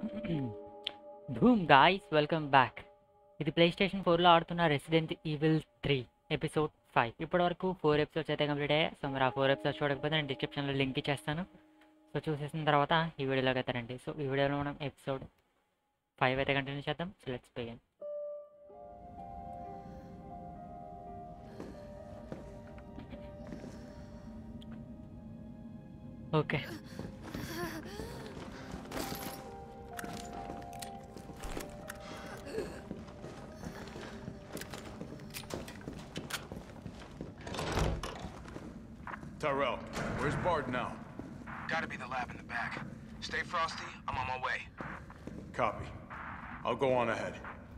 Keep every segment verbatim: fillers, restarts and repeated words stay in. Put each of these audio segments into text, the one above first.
Boom guys, welcome back. ఇది play station ఫోర్లో ఆడుతున్న resident evil three episode five. ఇప్పటి వరకు ఫోర్ ఎపిసోడ్స్ అయితే కంప్లీట్ అయ్యాయి. సో మీరు ఆ ఫోర్ ఎపిసోడ్స్ చూడకపోతే నేను డిస్క్రిప్షన్లో లింక్ ఇచ్చేస్తాను. సో చూసేసిన తర్వాత ఈ వీడియోలోకి అవుతారండి. సో ఈ వీడియోలో మనం ఎపిసోడ్ ఫైవ్ అయితే కంటిన్యూ చేద్దాం. So let's begin. Okay, Tyrell, where's Bard now? Gotta be the lab in the back. Stay frosty, I'm on my way. Copy. I'll go on ahead.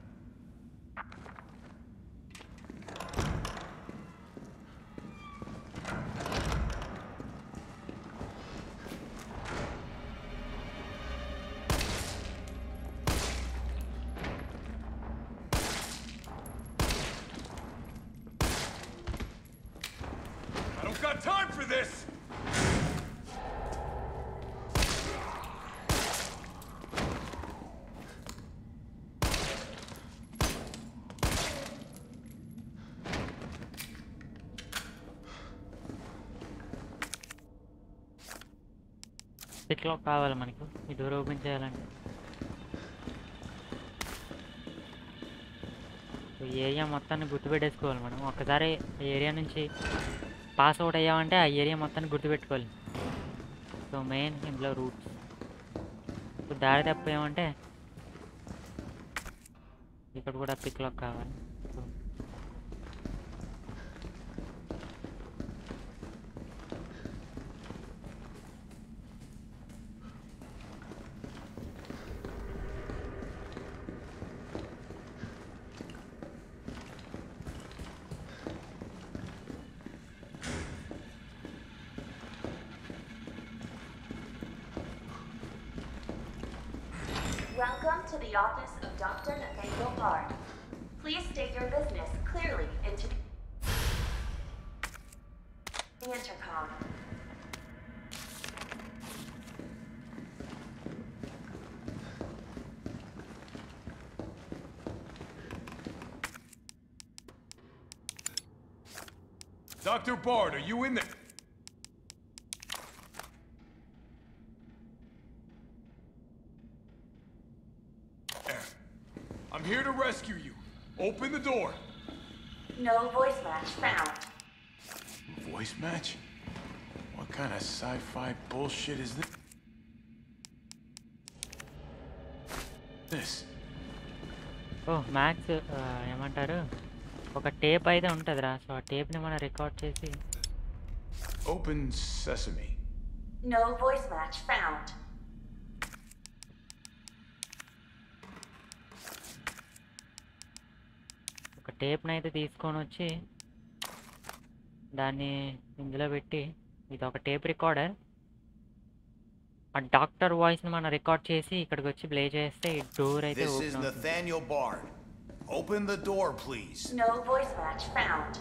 I don't got time for this! Pick lock కావాలి మనకు. ఈ door open చేయాలంటే ఈ area మొత్తాన్ని గుర్తుపెట్టేసుకోవాలి మనం. ఒక్కసారి ఈ area నుంచి పాస్ అవుట్ అయ్యామంటే ఆ ఏరియా మొత్తాన్ని గుర్తుపెట్టుకోవాలి. సో మెయిన్ ఇందులో రూట్స్. ఇప్పుడు దారి తప్పామంటే ఇక్కడ కూడా పిక్ లాక్ కావాలి. So Welcome to the office of Doctor Nathaniel Bard. Please state your business clearly into the intercom. Doctor Bard, are you in there? I'm here to rescue you. Open the door. No voice match found. Voice match? What kind of sci-fi bullshit is this? This. ఓ maths ఏమంటారు, ఒక tape అయితే ఉంటుందిరా. So ఆ టేప్ని మనం record చేసి Open sesame. No voice match found. ఒక టేప్ని అయితే తీసుకొని వచ్చి దాన్ని ఇందులో పెట్టి, ఇది ఒక టేప్ రికార్డర్, ఆ డాక్టర్ వాయిస్ని మనం రికార్డ్ చేసి ఇక్కడికి వచ్చి ప్లే చేస్తే ఈ డోర్ అయితే This is ఓపెన్ అవుతుంది. Nathaniel Bard. Open the door, please. No voice match found.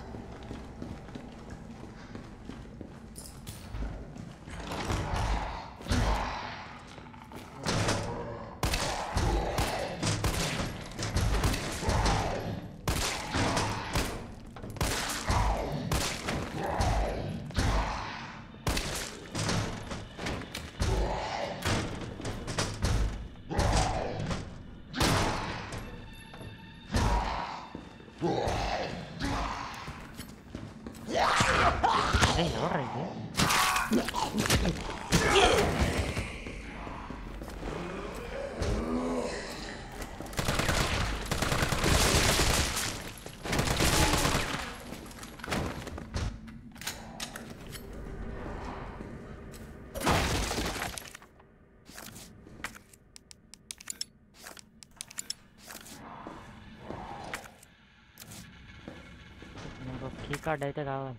అదే ఎవరు ఇది? నాకు ఒక కీ కార్డ్ అయితే కావాలి.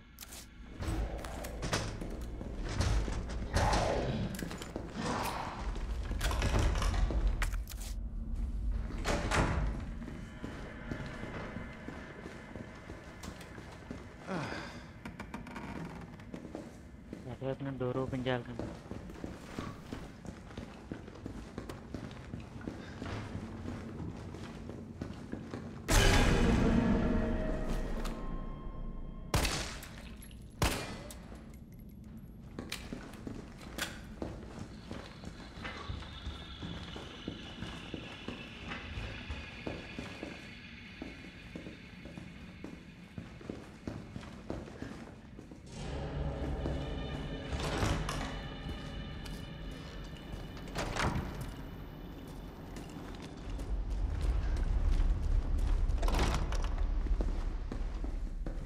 ఎటువైపు డోర్ ఓపెన్ చేయాలి కదా.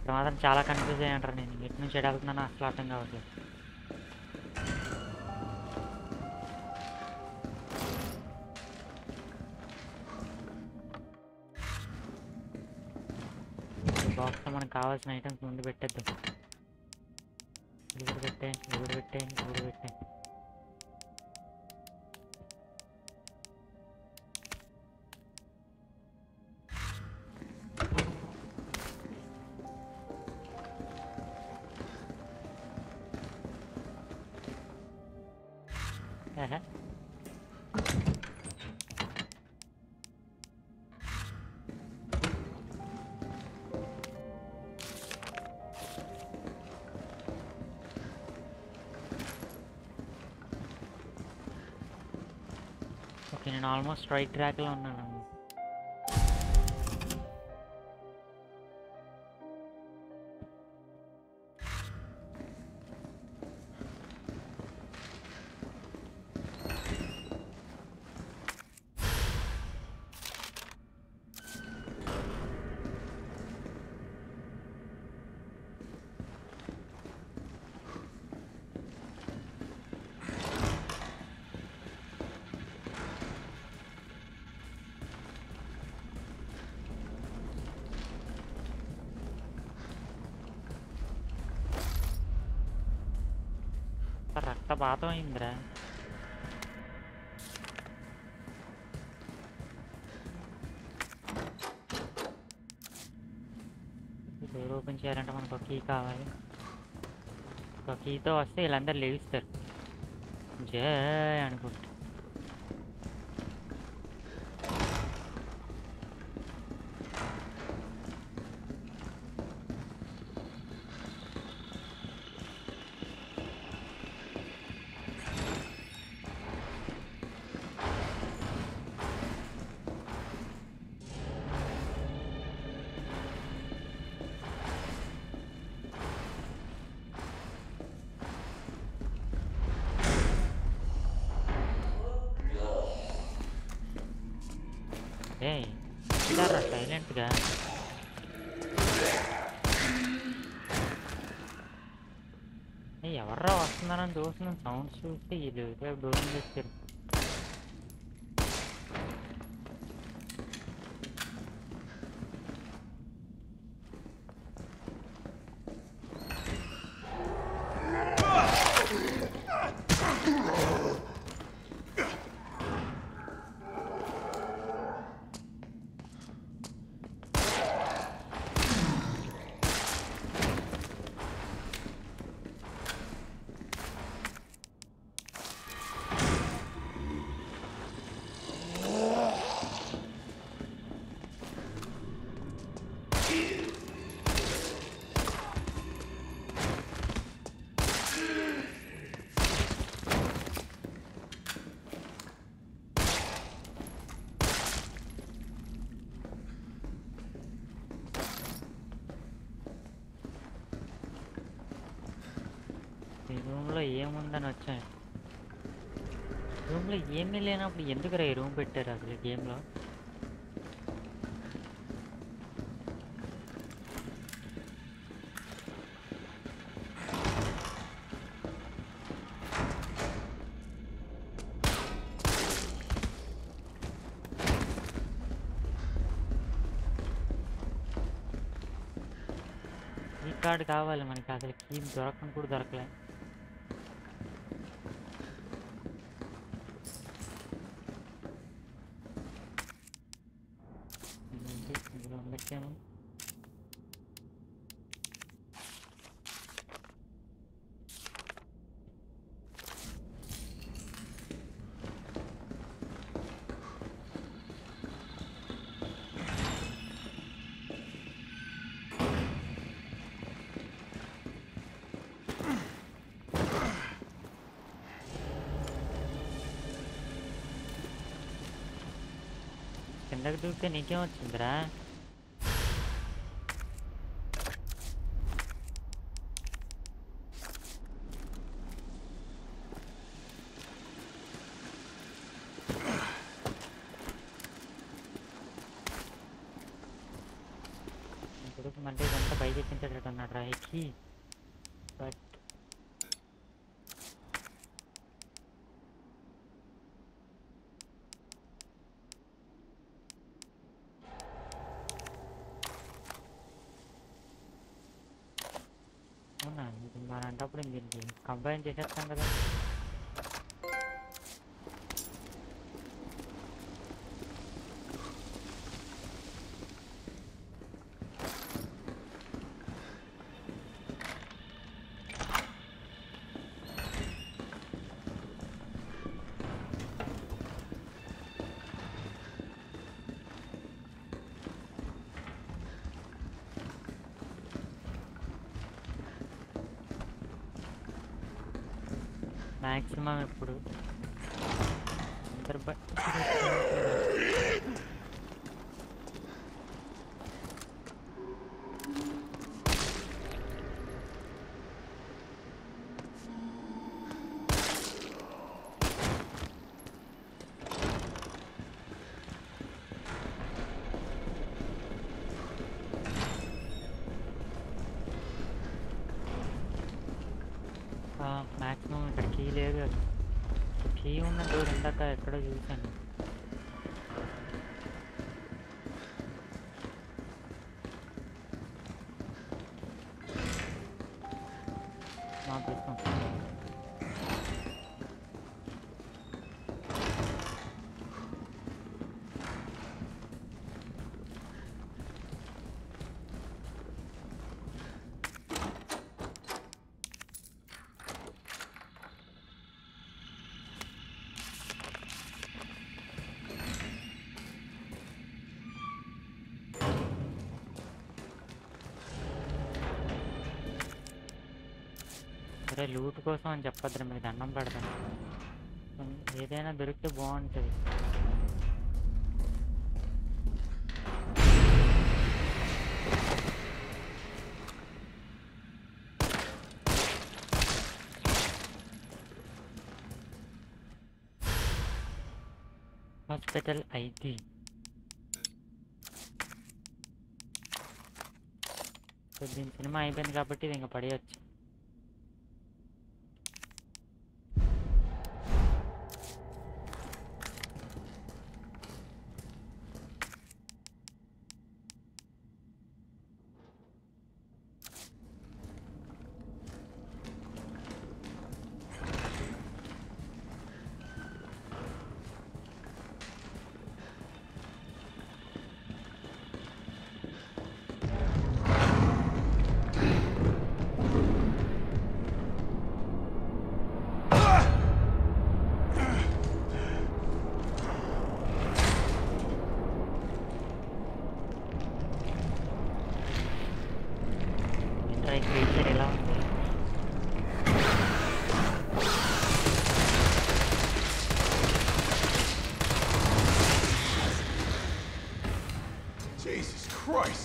ఇప్పుడు మాత్రం చాలా కన్ఫ్యూజ్ అయ్యి అంటారు. నేను ఎటు నుంచి ఎటు వెళ్తున్నానో అసలు అర్థం కావట్లేదు. బాక్స్లో మనకు కావాల్సిన ఐటమ్స్ ముందు పెట్టేద్దాం. ఇది కూడా పెట్టే ఇది కూడా పెట్టే ఇది కూడా పెట్టే ఓకే, నేను ఆల్మోస్ట్ రైట్ ట్రాక్లో ఉన్నాను. రక్తపాతం అయిందిరా. డోర్ ఓపెన్ చేయాలంటే మనకు ఒక కీ కావాలి. ఒక కీతో వస్తే వీళ్ళందరూ లేవిస్తారు జై అనుకుంటా. ఏయ్ ఇలారా సైలెంట్గా. ఏ ఎవర్రా వస్తున్నారని చూస్తున్నాను. సౌండ్స్ చూస్తే ఇది డోర్ తెచ్చారు. ఈ రూమ్లో ఏముందని వచ్చాను. రూమ్లో ఏమీ లేనప్పుడు ఎందుకురా ఈ రూమ్ పెట్టారు అసలు గేమ్లో? ఈ కార్డు కావాలి మనకి. అసలు కీ దొరకని కూడా దొరకలే. పెట్టాము. కిందకి దూకితే నీకేం వచ్చిందిరా? కొడుకు అంటే ఇదంతా బయట పైకి ఎక్కించేటట్టు అన్నాడు రా ఎక్కి. బట్ అవునా ఇది మన అంటప్పుడు దీనికి కంబైన్ చేసేస్తాం కదా. మ్యాక్సిమం ఇప్పుడు అందరు బ- మ్యాక్సిమం ఇక్కడ కీ లేదు కదా. కీ ఉన్న డోర్ ఇందాక ఎక్కడో చూశాను. మా ప్రశ్న సరే లూట్ కోసం అని చెప్పొద్దురా, మీకు దండం పెడతాను. ఏదైనా దొరికితే బాగుంటుంది. హాస్పిటల్ ఐడి సో దీని సినిమా అయిపోయింది కాబట్టి ఇది ఇంకా పడేయచ్చు. క్రియేచర్ ఎలా ఉంది? Jesus Christ!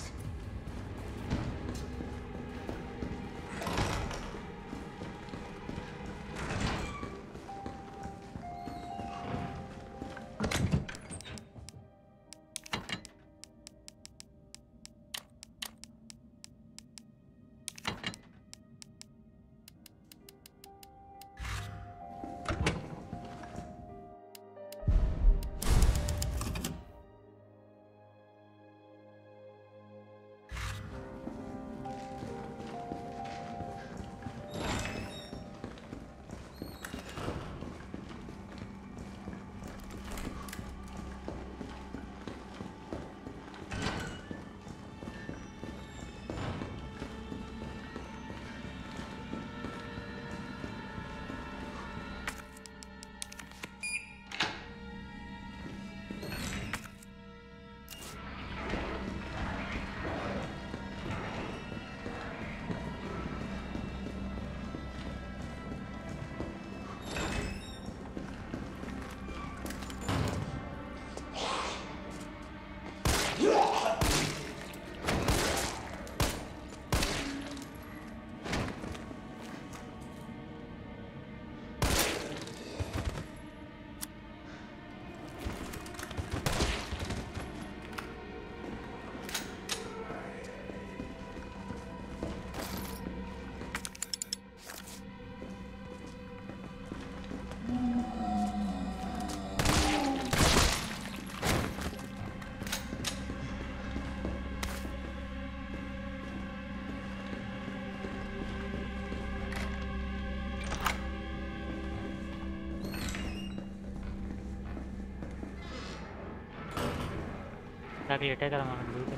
నాకు ఇటే కదా మనం డ్యూటీ.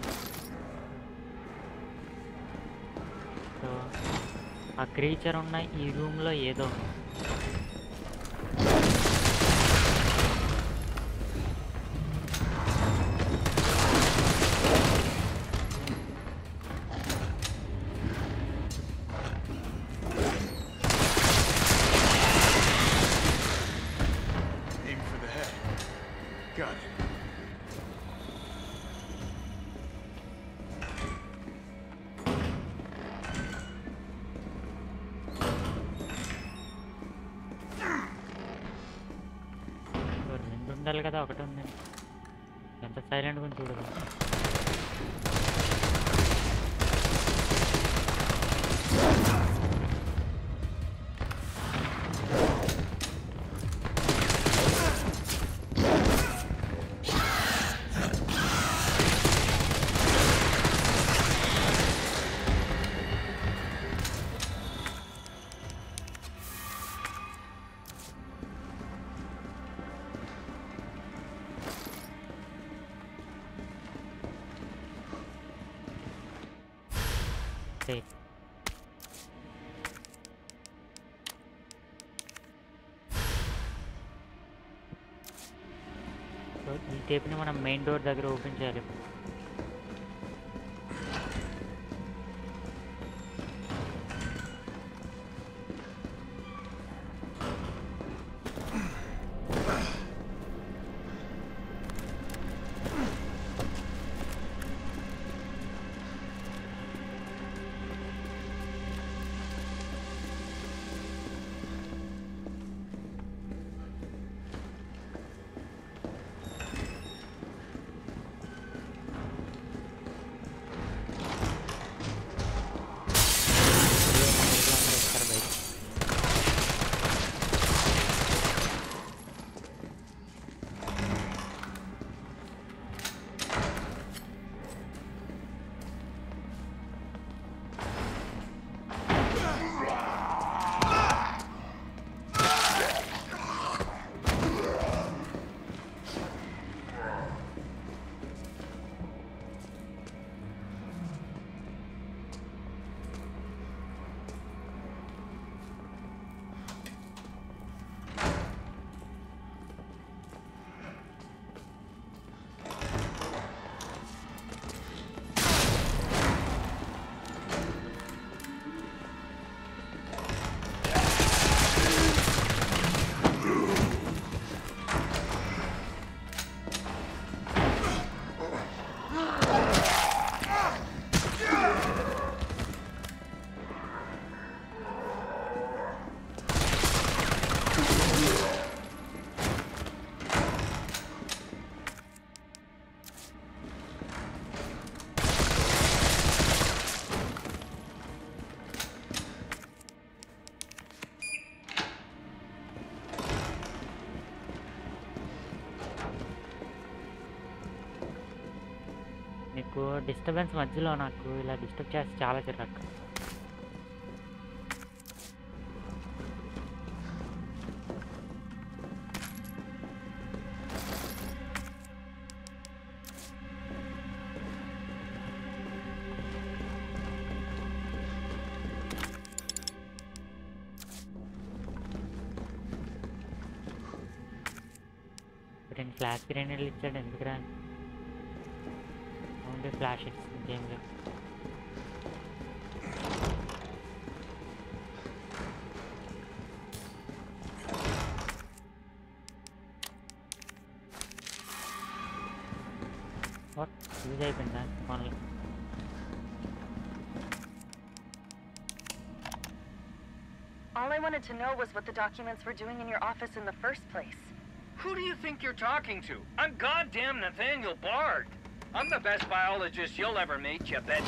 సో ఆ క్రీచర్ ఉన్న ఈ రూమ్లో ఏదో ఉంది. Aim for the head. Got it. రెండు ఉండాలి కదా, ఒకటి ఉంది. ఎంత సైలెంట్గా ఉంది చూడదు. Safe. సో ఈ టేప్ని మనం మెయిన్ డోర్ దగ్గర ఓపెన్ చేయాలి. నీకు డిస్టర్బెన్స్ మధ్యలో నాకు ఇలా డిస్టర్బ్ చేసి చాలా చిరాకు. రెండు ఫ్లాష్ గ్రెనేడ్లు ఇచ్చాడు ఎందుకురా? ఓన్లీ ఫ్లాషెస్ గేమ్లో. వాట్ యూజ్ అయిపోయిందా ఫోన్లో? All I wanted to know was what the documents were doing in your office in the first place. Who do you think you're talking to? I'm goddamn Nathaniel Bard. I'm the best biologist you'll ever meet, you bet.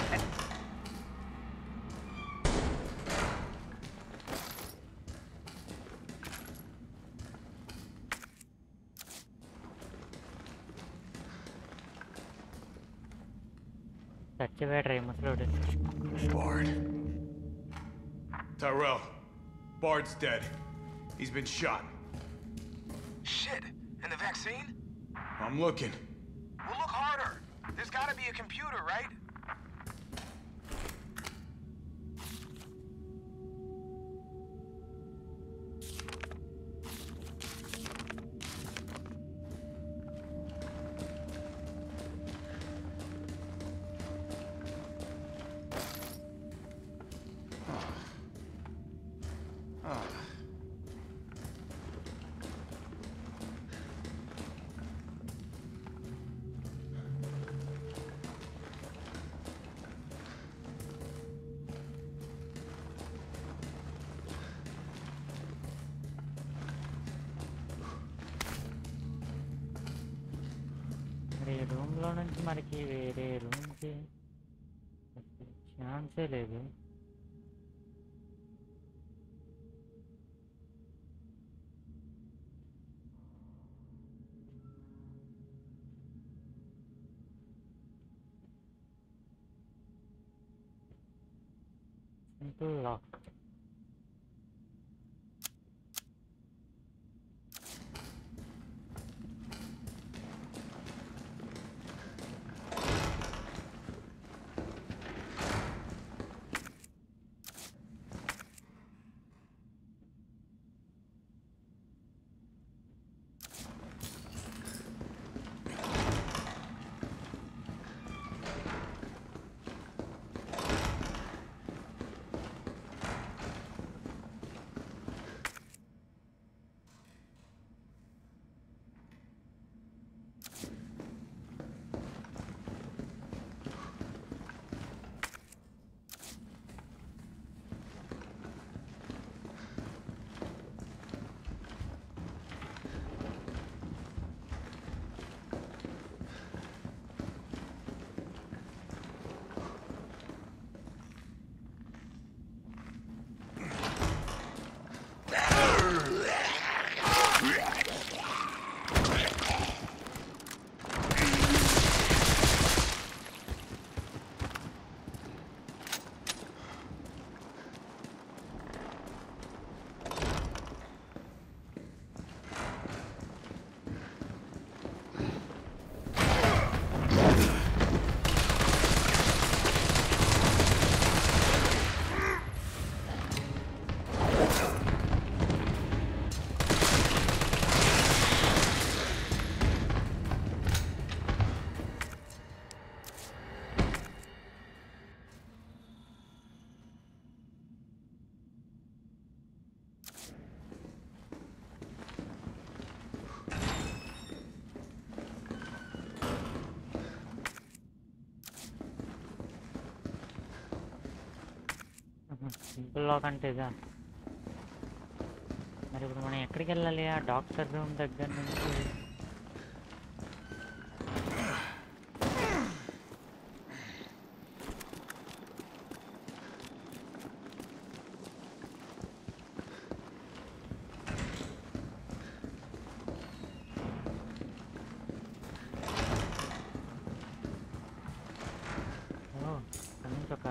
చచ్చిపోయాడు ముసలోడు. Bard. Tyrell. Bard's dead. He's been shot. Shit. And the vaccine? I'm looking. Well, look harder. There's gotta be a computer, right? మరి ఈ రూమ్లో నుంచి మనకి వేరే రూమ్కి ఛాన్సే లేదు. Simple lock. సింపుల్ లాక్ అంటే ఇదా? మరి ఇప్పుడు మనం ఎక్కడికి వెళ్ళాలి? ఆ డాక్టర్ రూమ్ దగ్గర నుంచి ఓ అక్కడి నుంచి ఒక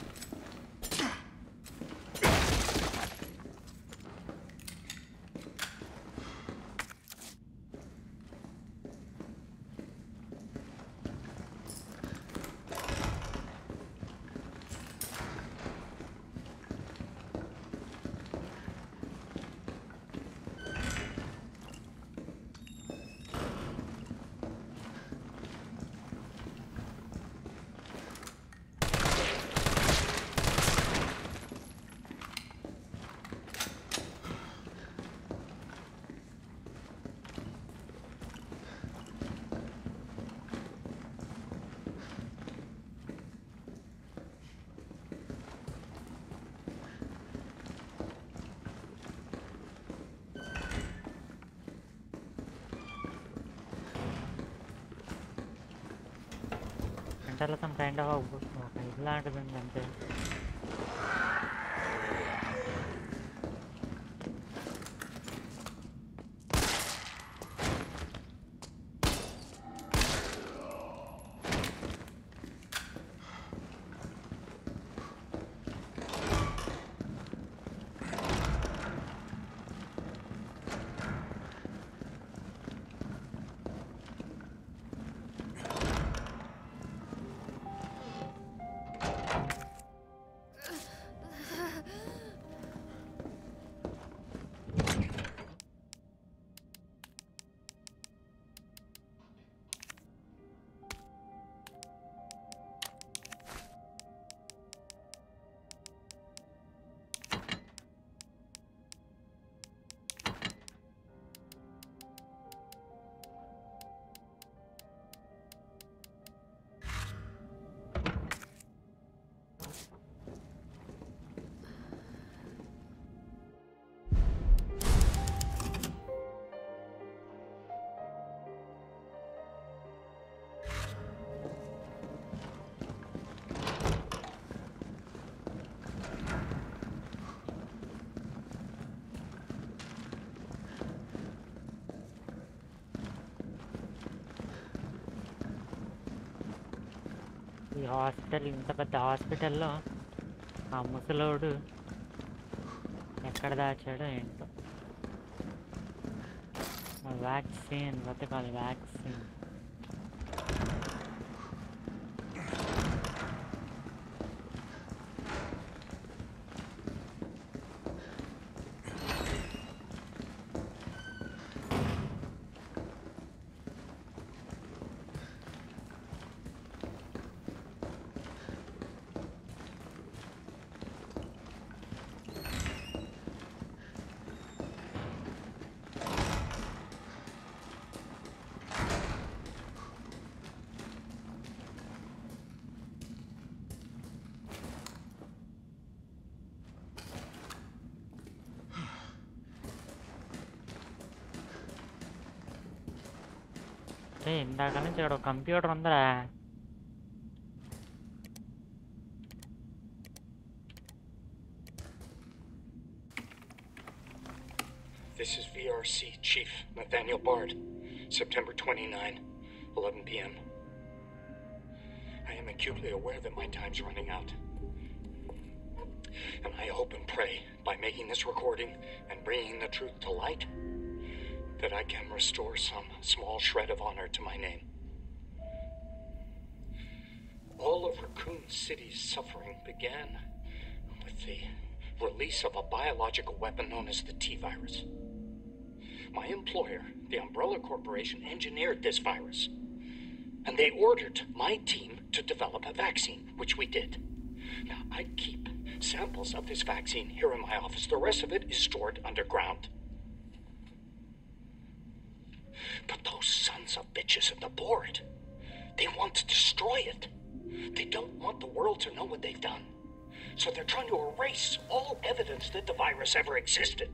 సెంటర్లో సమ్ కైండ్ ఆఫ్ ఒక ఇలాంటిది ఉంది అంతే. ఈ హాస్పిటల్, ఇంత పెద్ద హాస్పిటల్లో ఆ ముసలోడు ఎక్కడ దాచాడో ఏంటో. వ్యాక్సిన్ బతకాలి, వ్యాక్సిన్. ఇందాక నుంచి ఇక్కడ కంప్యూటర్ ఉందా? This is V R C Chief Nathaniel Bard, September twenty-ninth, eleven p m I am acutely aware that my time's running out. And I hope and pray, by making this recording and bringing the truth to light, that I can restore some small shred of honor to my name. All of Raccoon City's suffering began with the release of a biological weapon known as the T-virus. My employer, the Umbrella Corporation, engineered this virus, and they ordered my team to develop a vaccine, which we did. Now, I keep samples of this vaccine here in my office. The rest of it is stored underground. But those sons of bitches in the board, they want to destroy it. They don't want the world to know what they've done. So they're trying to erase all evidence that the virus ever existed.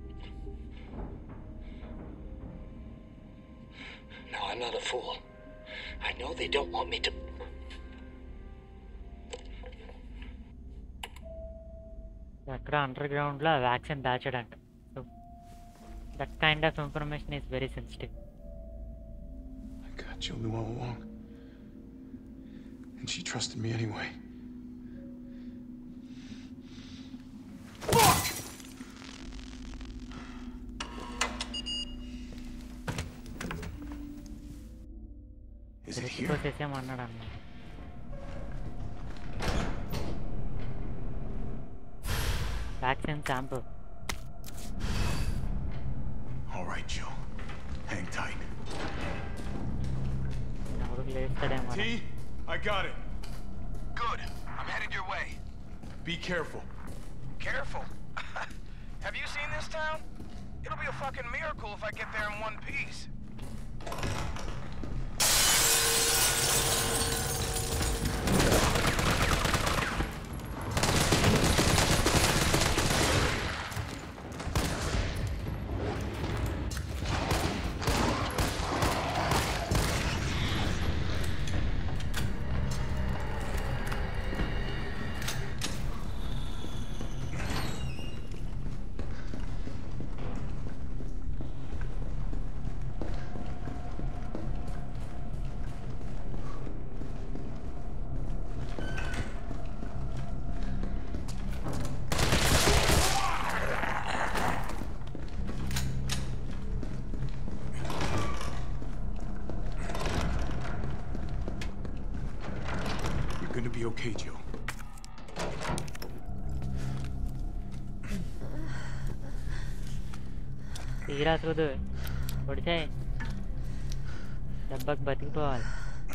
Now, I'm not a fool. I know they don't want me to... ఎక్కడ under గ్రౌండ్లో vaccine దాచాడంట. So that kind of information is very sensitive. I got Julie all along. And she trusted me anyway. Fuck! Is it here? చేసేమన్నాడు అన్న. Vaccine sample. All right, Joe. Hang tight. ఎవరికి లేస్తాడేమో. T, I got it. Good. I'm headed your way. Be careful. Careful? Have you seen this town? It'll be a fucking miracle if I get there in one piece. Gonna be okay, Joe. తీరా చూడు పొడిచాయి దెబ్బకి బతికిపోవాలి.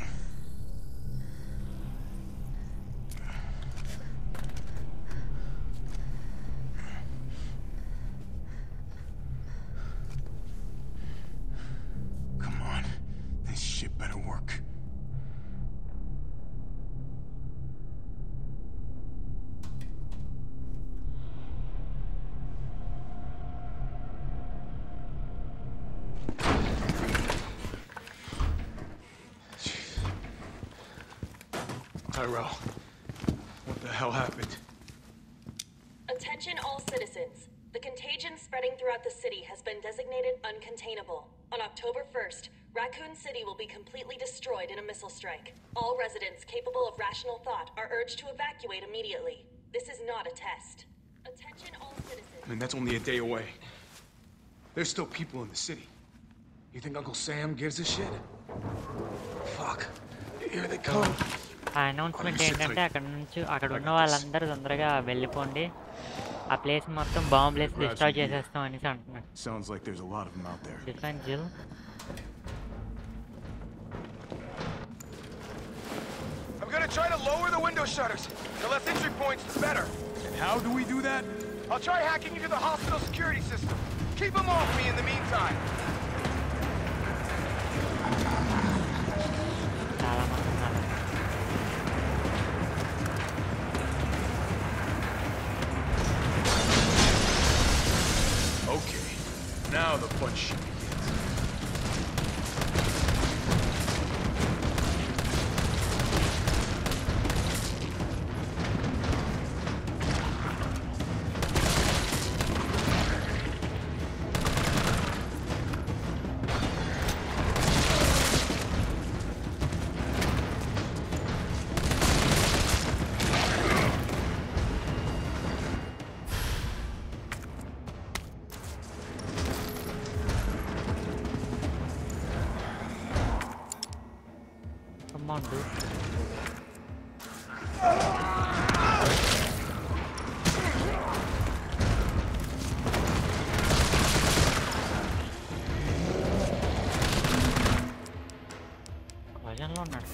Come on. This shit better work. Tyrell, what the hell happened? Attention all citizens. The contagion spreading throughout the city has been designated uncontainable. On October first, Raccoon City will be completely destroyed in a missile strike. All residents capable of rational thought are urged to evacuate immediately. This is not a test. Attention all citizens. I mean, that's only a day away. There's still people in the city. You think Uncle Sam gives a shit? Fuck. Here they come. ఆ announcement ఏంటంటే అక్కడ నుంచి అక్కడ ఉన్న వాళ్ళందరూ తొందరగా వెళ్ళిపోండి, ఆ ప్లేస్ మొత్తం బాంబ్ ప్లేస్ డిస్ట్రాయ్ చేసేస్తాం అనేసి అంటున్నాడు. Sounds like there's a lot of them out there. Define Jill. I'm gonna try to lower the window shutters. The less entry points, the better. And how do we do that? I'll try hacking into the hospital security system. Keep them off me in the meantime. చాలా మంది ఉన్నారు. Okay, now the fun shit begins. Come on, dude. భజనలో ఉన్నాడు.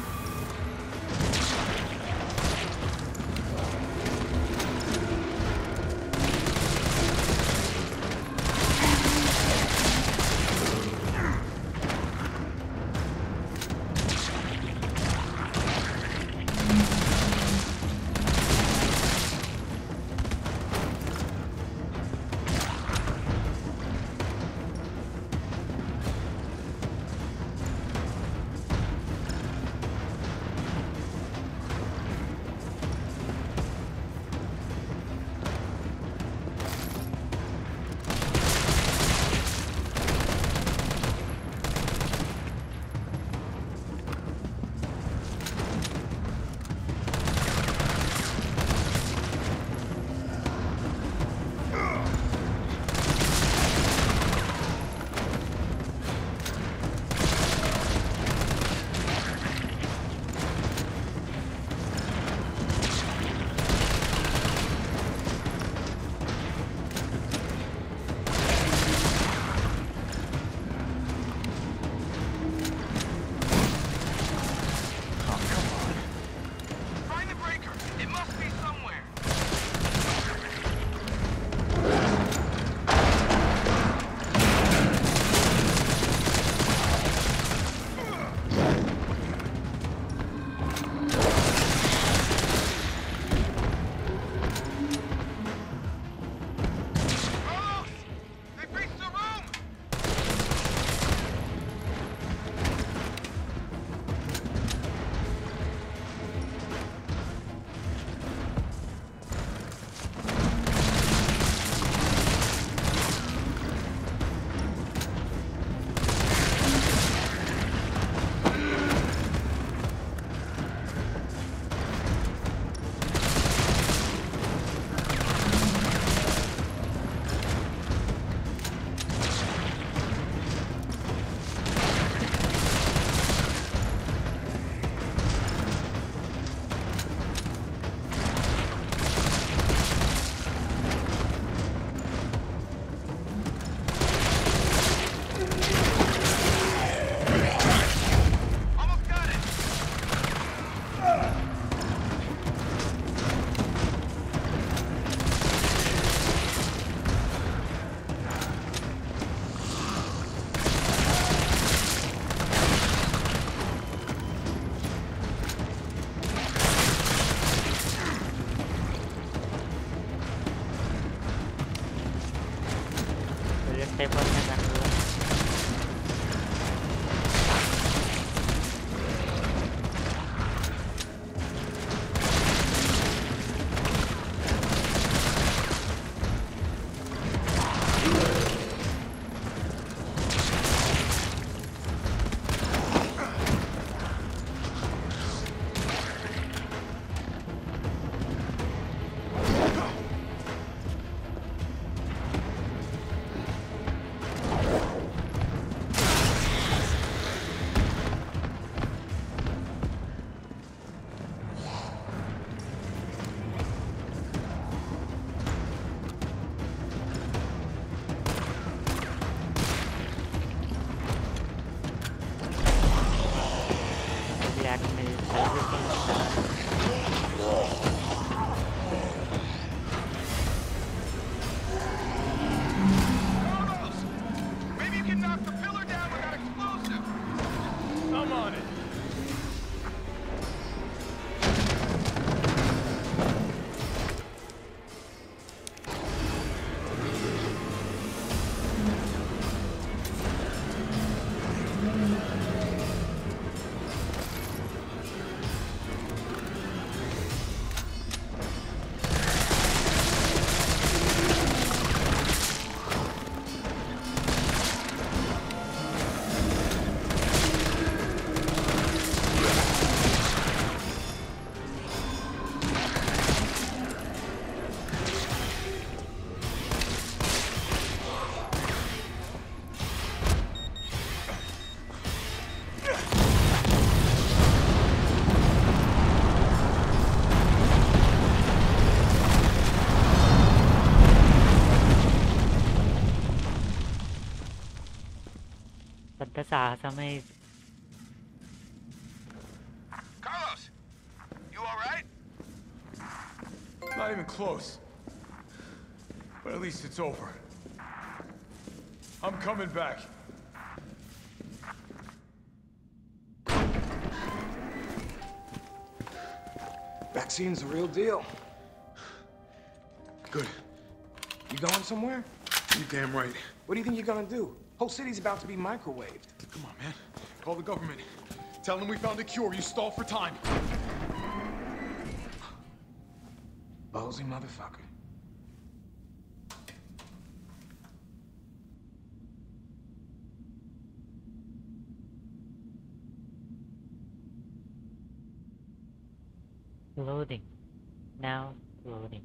Find the breaker. It must be somewhere. Carlos! They've reached the room! Almost got it! Left అయిపోతుంది దాంట్లో. Maybe you can knock the pillar down with that explosive. I'm on it. పెద్ద సాహసమే ఇది. Carlos, you all right? Not even close. But at least it's over. I'm coming back. Vaccine's the real deal. Good. You going somewhere? You damn right. What do you think you're gonna do? Whole city's about to be microwaved. Come on, man. Call the government. Tell them we found a cure. You stall for time. Ballsy motherfucker. Loading. Now loading.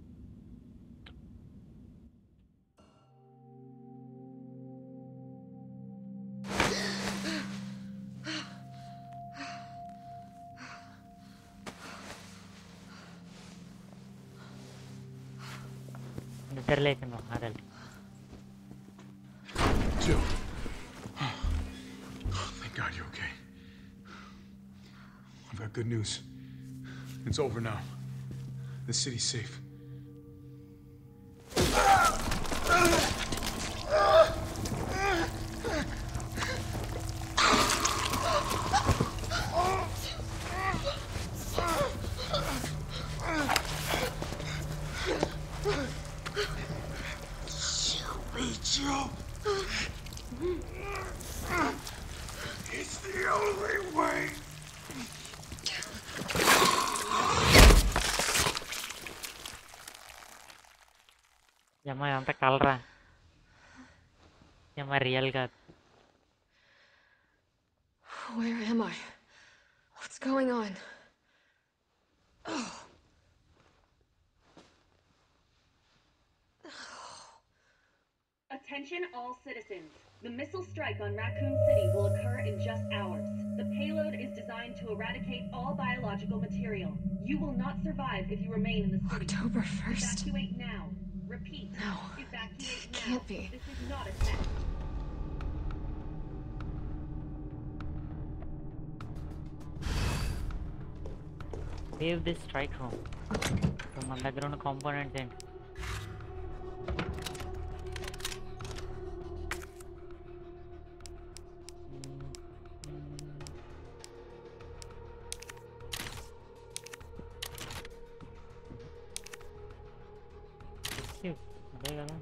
నిద్రలేకుండా ఆడాలి. Jill. Oh, thank God you're okay. I've got good news. It's over now. The city's safe. Jill. It's the only way. యమ్మ అంత కలరా యమ్మ real కాదు. Where am I? What's going on? Oh. Attention all citizens. The missile strike on Raccoon City will occur in just hours. The payload is designed to eradicate all biological material. You will not survive if you remain in the city. October first? Evacuate now. Repeat. No. Evacuate now. Can't be. This is not a test. Save this strike room. So మన దగ్గర ఉన్న components ఏంటి? అదే కదా.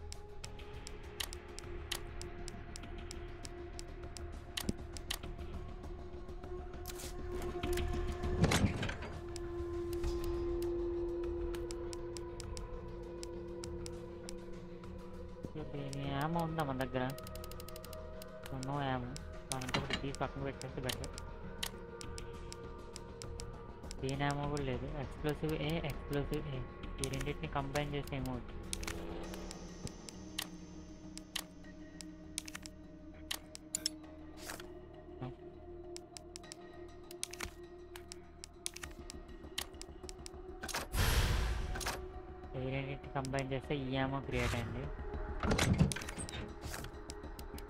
Ammo ఉందా మన దగ్గర? No ammo. దాంతో ఒకటి తీసి పక్కన పెట్టేస్తే బెటర్. దీని యామో కూడా లేదు. ఎక్స్ప్లోసివ్ ఏ ఎక్స్ప్లోసివ్ ఏ ఈ రెండింటిని కంబైన్ చేసి ఏమో ఈ రెండింటిని కంబైన్ చేస్తే ఈ యామో క్రియేట్ అయింది.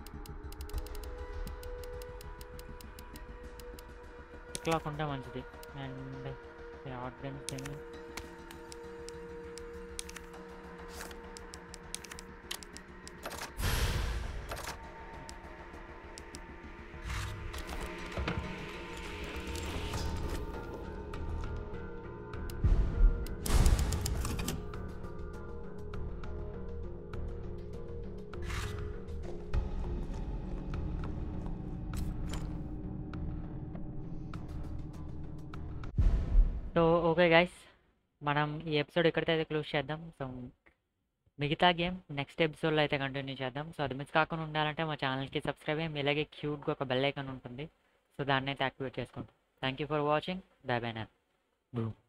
క్లాక్ ఉంటే మంచిది. And shotgun thing. So okay guys, మనం ఈ ఎపిసోడ్ ఎక్కడితో అయితే క్లోజ్ చేద్దాం. సో మిగతా గేమ్ నెక్స్ట్ ఎపిసోడ్లో అయితే కంటిన్యూ చేద్దాం. సో అది మిస్ కాకుండా ఉండాలంటే మా ఛానల్కి సబ్స్క్రైబ్ అయ్యి ఇలాగే క్యూట్గా ఒక బెల్ ఐకాన్ ఉంటుంది. సో దాన్ని అయితే యాక్టివేట్ చేసుకోండి. Thank you for watching. Bye bye నా.